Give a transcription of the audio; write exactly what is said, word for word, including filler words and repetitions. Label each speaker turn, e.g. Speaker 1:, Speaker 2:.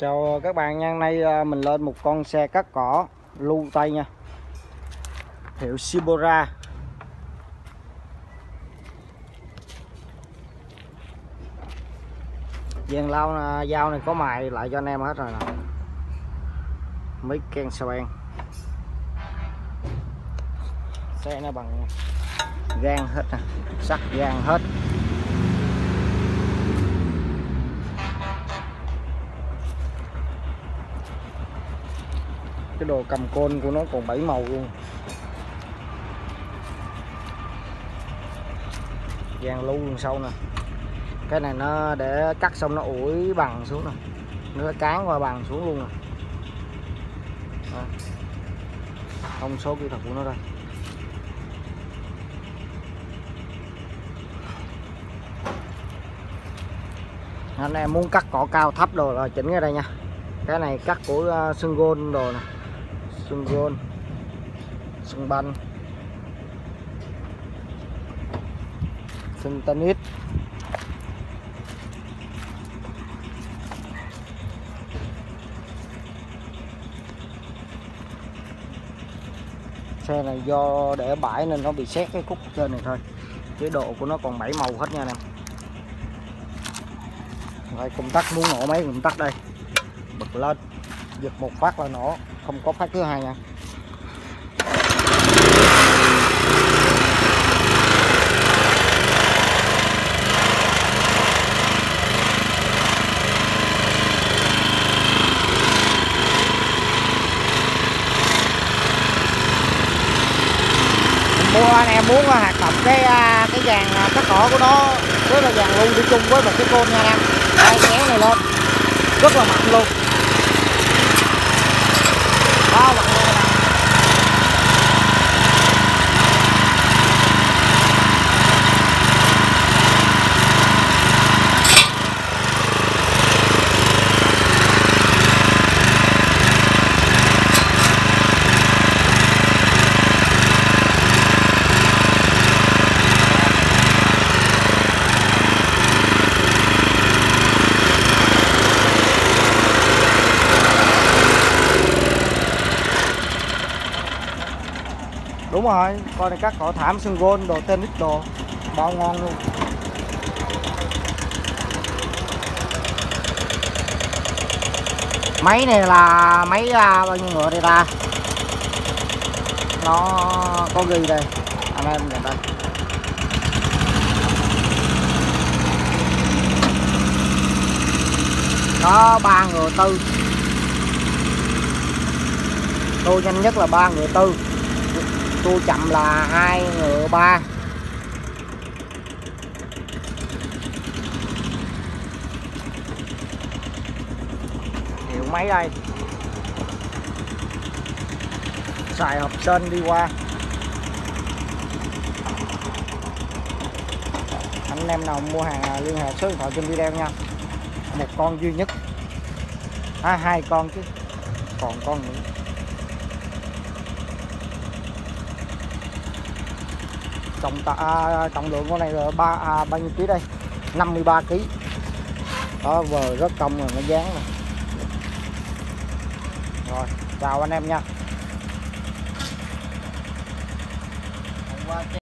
Speaker 1: Chào các bạn nha, hôm nay mình lên một con xe cắt cỏ lưu tay nha, hiệu Shibora. Dàn lao dao này có mài lại cho anh em hết rồi nè, mấy can xe ben. Xe nó bằng gan hết nè, sắt gan hết. Cái đồ cầm côn của nó còn bảy màu luôn. Dàn lưu luôn sâu nè. Cái này nó để cắt xong nó ủi bằng xuống nè, nó cán qua bằng xuống luôn nè. Thông số kỹ thuật của nó đây. Anh em muốn cắt cỏ cao thấp đồ là chỉnh cái đây nha. Cái này cắt của uh, Sungon đồ nè, Sungon, Sunban, Suntanit. Xe này do để bãi nên nó bị xét cái khúc trên này thôi, chế độ của nó còn bảy màu hết nha anh em. Rồi công tắc, muốn nổ máy công tắc đây, bật lên, giật một phát là nổ, không có phát thứ hai nha. Mua anh em muốn hoạt động cái cái dàn cắt cỏ của nó với là dàn lưu đi chung với một cái côn nha anh em. Đây, kéo này lên rất là mạnh luôn. Đó, mạnh luôn. Đúng rồi, con này cắt cỏ thảm Sungon đồ, tennis đồ, bao ngon luôn. Máy này là máy uh, bao nhiêu ngựa đây ta? Nó có ghi đây, anh em nhìn đây. Có ba ngựa tư. Tôi nhanh nhất là ba ngựa tư. Tôi chậm là hai ngựa ba. Hiệu máy đây, xài hộp sên đi qua. Anh em nào mua hàng liên hệ số điện thoại trên video nha. Một con duy nhất, à, hai con chứ còn con nữa. Trọng, à, trọng lượng con này là ba à, bao nhiêu ký đây? năm mươi ba ký. Đó, vờ rất công rồi, nó dán rồi. Rồi, chào anh em nha.